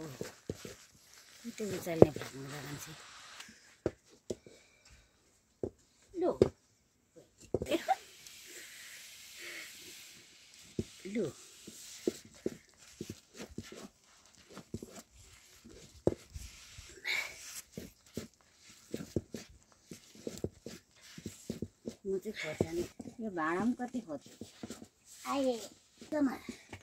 itu ucalnya beranggaran sih. Loh. Loh. म चाहिँ खोर्सानी यो भाँडा पनि कति खोज्छु आए एकदम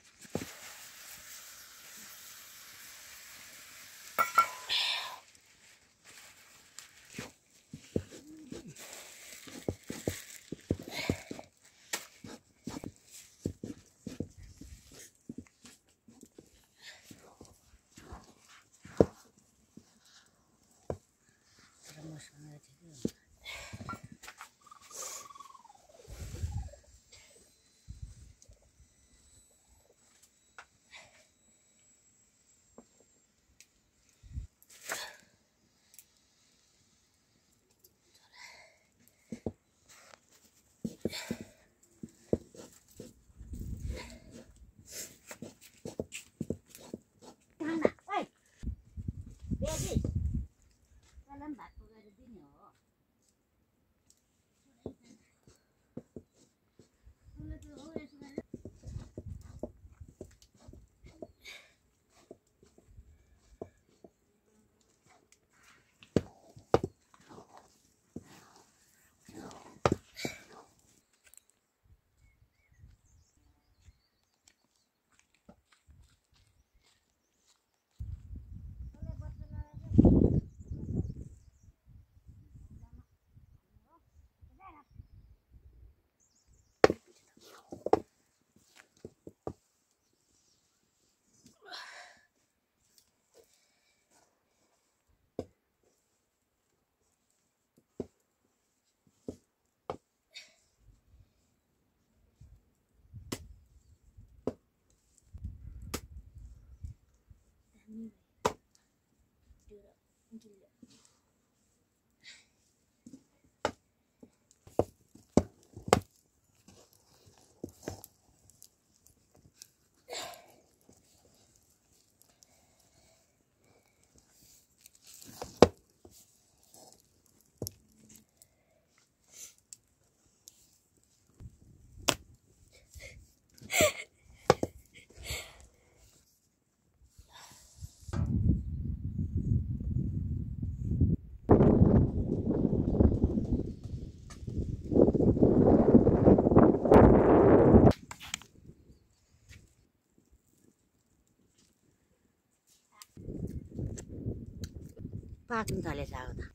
पाक्न थालेछ अब त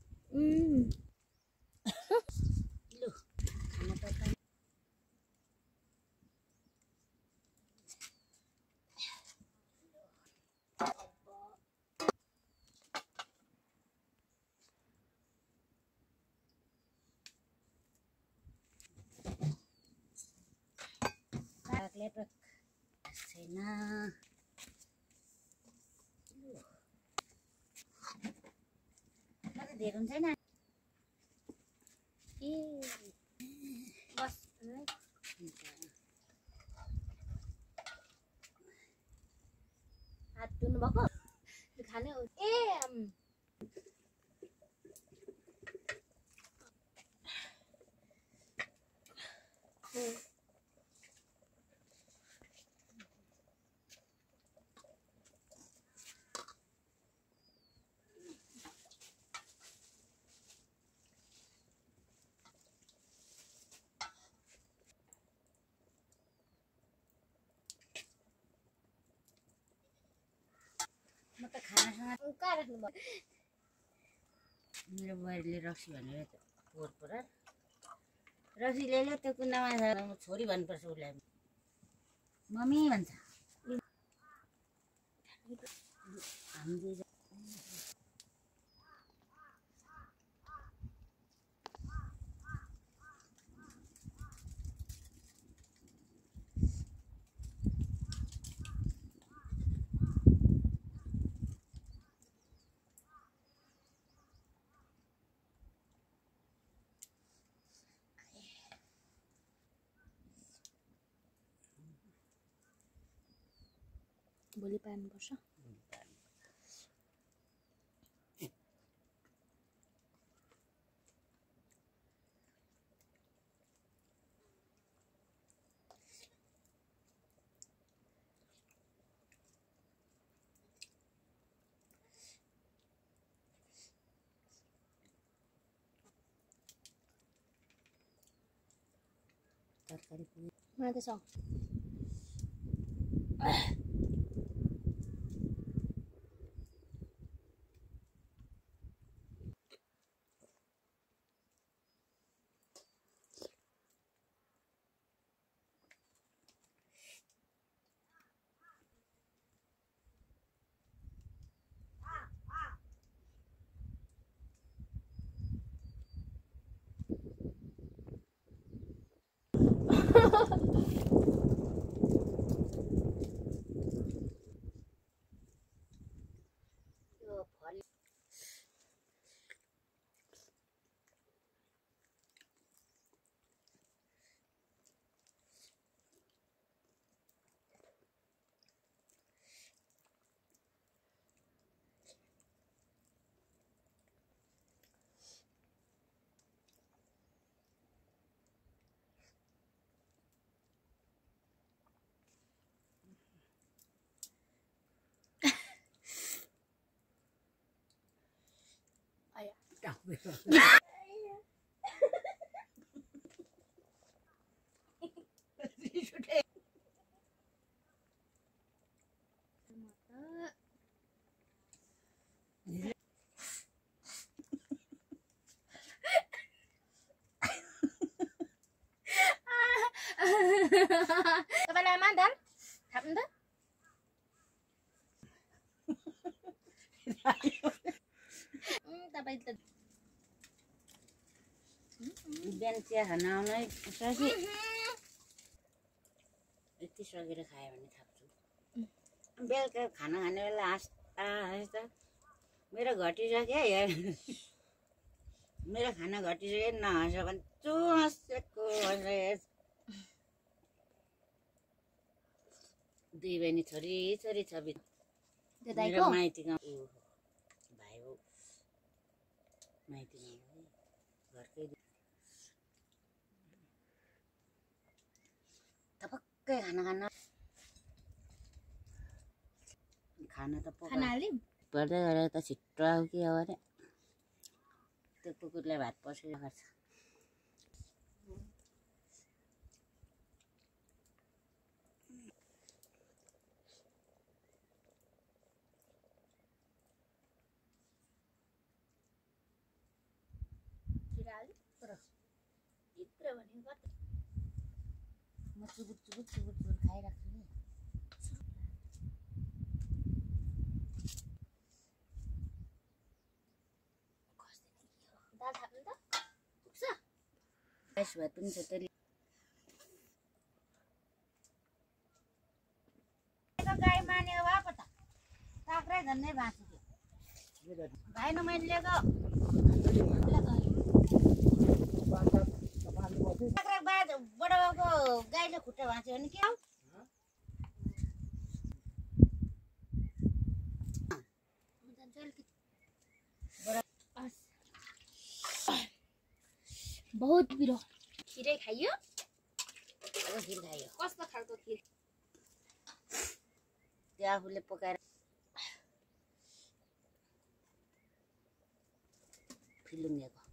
लु खाना त पाक्ले छैन धेरै छैन ए बस हात धुनु भएको खाने ए म त खानासँग कहाँ राख्नु भयो मेरो बुहारीले रक्सी भनेर पोहोर पुरा रक्सी ल्यायो त्यो कुनामा छोरी भन्नुपर्छ उसलाई मम्मी भन्छ हामी भोलि पार्नुपर्छ तरकारी पुग्यो मलाई त सक यो फल तपाईँलाई आमा दाल थाप्नु त तपाईँ त बिहान चिया खान आउनै सकी यति सकेर खायो भने थाप्छु बेलुका खाना खाने बेला हाँस्दा हाँस्दा मेरो घटिसक्यो यार मेरो खाना घटिसक्यो नहाँस भने हाँसेको दुई बहिनी छोरी छोरी छ मेरो माइती गाउँ भाइ हो माइती गाउँ घरकै थपक्कै खाना त खाना हाल्दिउँ पर्दै गरेर त छिट्टो आऊ कि अब अरे त्यो कुकुरले भात पस्किएर गर्छ म चुबुर चुबुर चुबुर चुबुर खाइराख्छु कि दाल थाप्नु त पुग्छ राइस भात पनि छ त्यसले गाई मानेको भए पो त काक्रै झन्डै बाँच्यो भाइ न मैले लिएको काक्रा बडा बाबुको गाईले खुट्टा भाँच्यो भने के हो बहुत पिरो खिरै खाइयो अब खिर खायो कस्तो खालको खिर त्यो आफूले पकाएर फिलुङ्गेको